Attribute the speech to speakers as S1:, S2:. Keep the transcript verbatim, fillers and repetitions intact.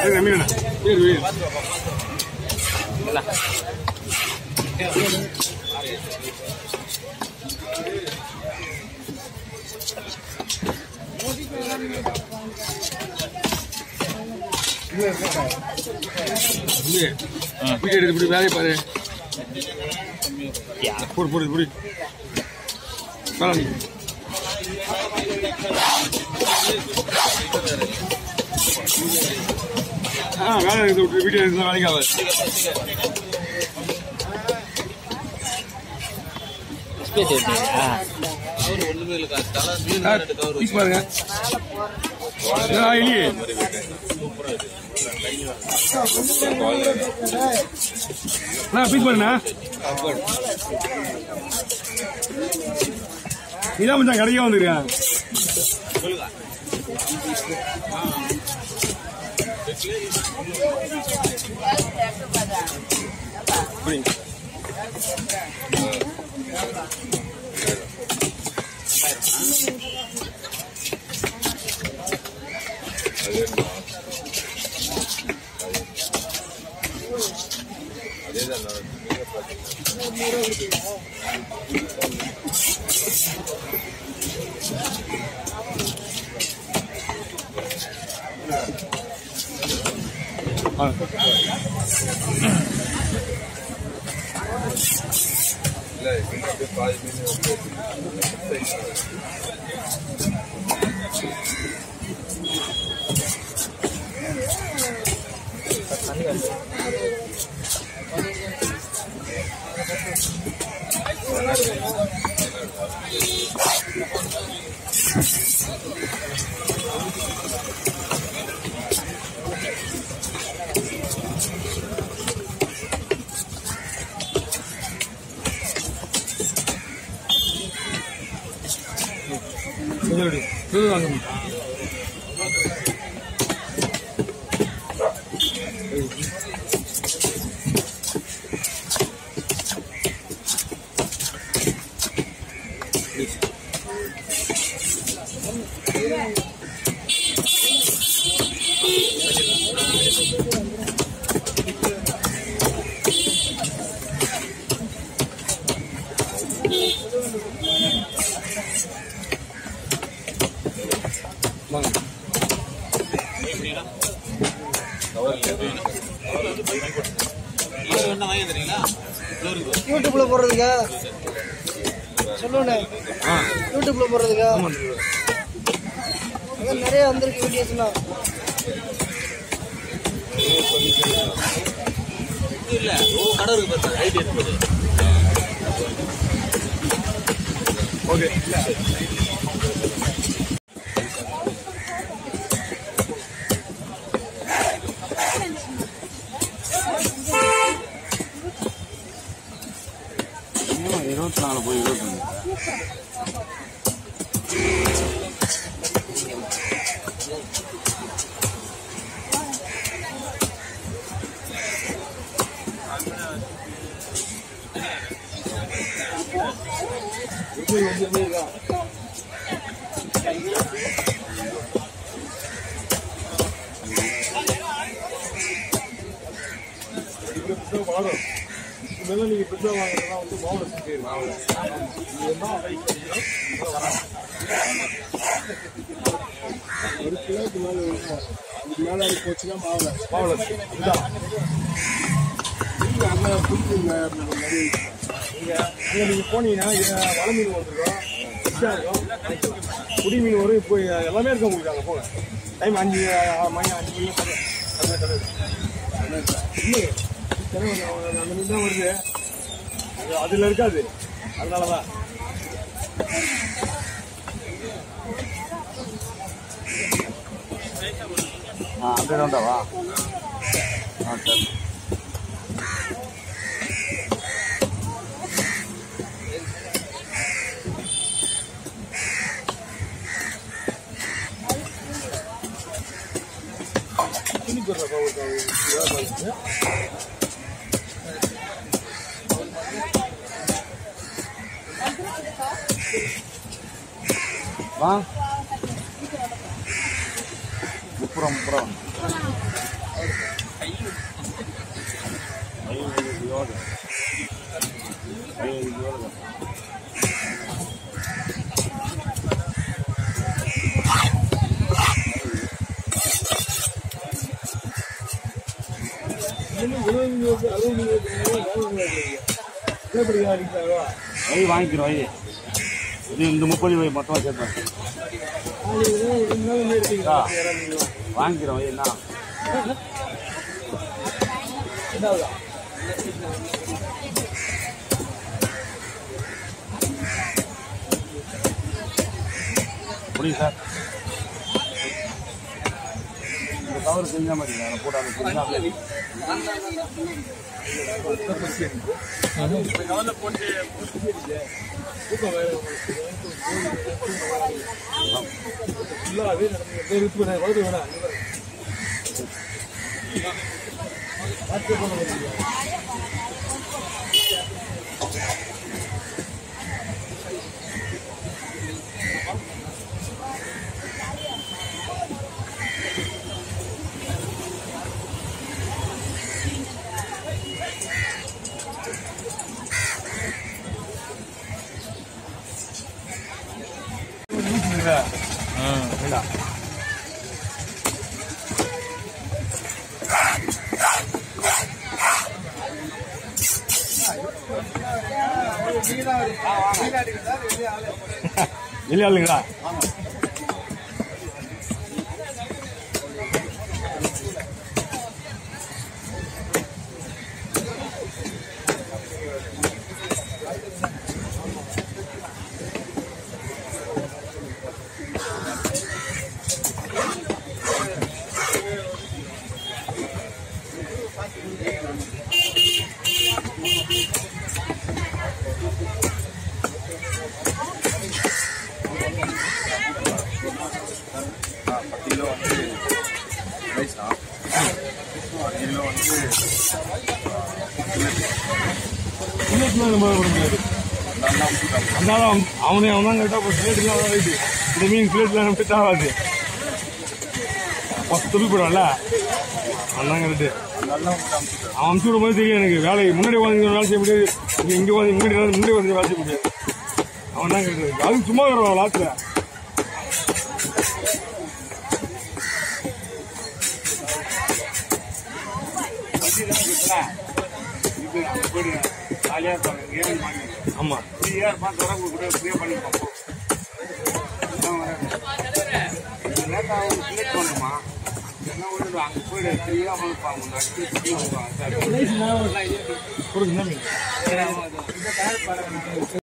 S1: இப்படி வேலையை பாரு போடு போடு இப்படி ஆ வேலை இருக்குது வீடியோ இருந்தால் வேலைக்கு ஆகாது பாருங்க பீஸ் பாருண்ணா இதான் கொஞ்சம் கடைக்கா வந்துருக்கேன்
S2: யூடியூப்ல போடுறதுக்கா சொல்லுண்ணே யூடியூப்ல போடுறதுக்கா அதான் நிறைய வந்திருக்கு வீடியோஸ்லாம்
S3: இல்ல கடை இருக்கு பாரு ஐடி இருக்குது
S1: ஓகே இருபத்தி நாலு போய் இருபத்தி வாழும் இதெல்லாம் நீங்க பெருசா வாங்குறதெல்லாம் வந்து மாவுல சுத்தி ஒரு கிலோக்கு மேல இருக்கும் இது மேல இருக்கு போச்சுன்னா மாவுல மாவுல இதுதான் அங்க புடிக்குங்க மாதிரி அங்க நீங்க போனீங்கன்னா வலை மீன் வந்துருக்கோம் குடி மீன் வரும் இப்போ எல்லாமே இருக்க உங்களுக்கு அங்க போங்க டைம் அஞ்சு மணி அஞ்சு மணி அந்த மீன் தான் வருது அதுல இருக்காது அதனாலதான் அப்படியே வந்தாவா சரி வா முப்புறம் முப்புறம் ஓகே வை வாங்கிக்கிறோம் வை இது இந்த முப்பது வை மொத்தமாக சேர்ப்பேன் வாங்கிக்கிறோம் வை என்ன முடியும் சார் இந்த கவர் செஞ்ச மாதிரி நான் போட்டாங்க கவரில் போட்டு வேண்டாம் வெளியாளுங்களா பத்து கிலோ வந்து ரைஸா அஞ்சு கிலோ வந்து அதனால அவனே அவன் தான் கரெக்டாக பிளேட்டுலாம் ரைட்டு இந்த மீன் பிளேட்லாம் நம்ம ஆகாது பத்து துணி போடுவான்ல அதான் கரெக்டு அவன் அமுச்சு விடும் போது தெரியும் எனக்கு வேலை முன்னாடி வந்து வேலை செய்ய முடியாது இங்கே இங்கே வந்து முன்னாடி முன்னாடி வந்து வேலை செய்ய முடியாது அவன் தான் கரெக்டு அது சும்மா வருவான் லாஸ்ட்டில் ஆமா அங்க போயிடு